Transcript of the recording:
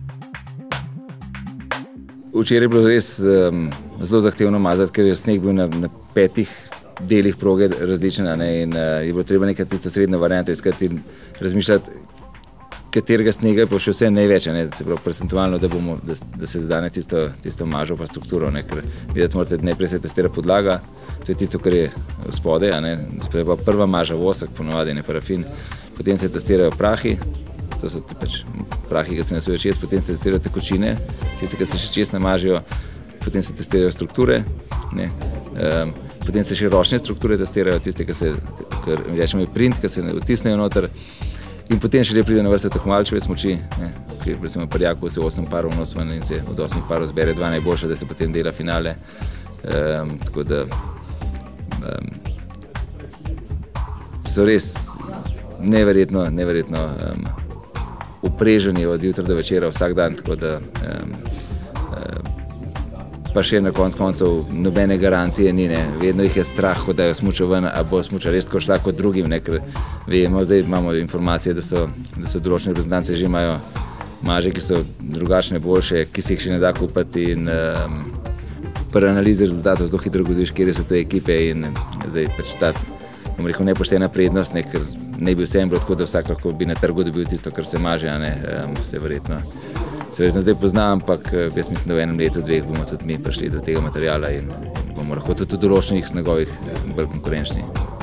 Včeraj je bilo res zelo zahtevno mazati, ker je sneg bil na 5 delih proge različen, in je bilo treba nekaj tisto srednjo varianto iskati in razmišljati, katerega snega je pa še vse največ, se pravi procentualno, da se zadane tisto mažo pa strukturo, ker videti morate, najprej se testira podlaga, to je tisto, kar je spodaj, to je pa prva maža vosek, ponovadi parafin, potem se testirajo prahi, to so pač prahi, ki se nasujejo čez, potem se testirajo tekočine, tiste, ki se še čez namažijo, potem se testirajo strukture, potem se še ročne strukture testirajo, tiste, ki se, rečemo, print, ki se vtisnejo noter, in potem še pride na vrsto tekmovalčeve smuči, ki recimo pri Jaku se 8 parov nosven in se od 8 parov zbere 2 najboljša, da se potem dela finale. Tako da so res neverjetno upreženi od jutra do večera vsak dan, tako da pa še na koncu koncev nobene garancije ni, vedno jih je strah, ko dajo smučo ven, a bo smuča res tako šla kot drugim, ker vemo, zdaj imamo informacije, da so določene reprezentance že imajo maže, ki so drugačne, boljše, ki si jih še ne da kupiti in pri analizi rezultatov zelo hitro ugotoviš, kje so te ekipe in zdaj pač ta, bom rekel, nepoštena prednost, ker ne bi vsem bilo tako, da vsak lahko bi na trgu dobil tisto, kar se maže, se verjetno zdaj poznam, ampak jaz mislim, da v enem letu, 2 bomo tudi mi prišli do tega materiala in bomo lahko tudi v določenih snegovih bolj konkurenčni.